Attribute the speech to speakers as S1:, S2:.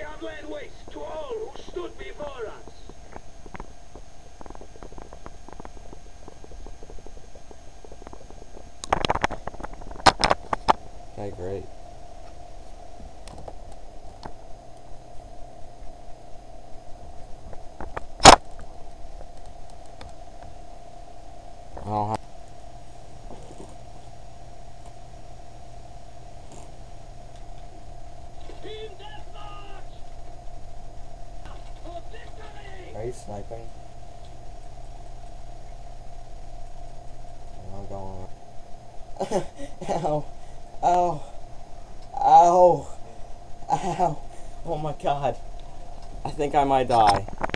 S1: have laid waste to all who stood before us.
S2: Okay, great. I don't have
S1: Team Deathmarch! For victory!
S2: Are you sniping? I'm going. Ow. Ow. Ow. Ow. Oh my god. I think I might die.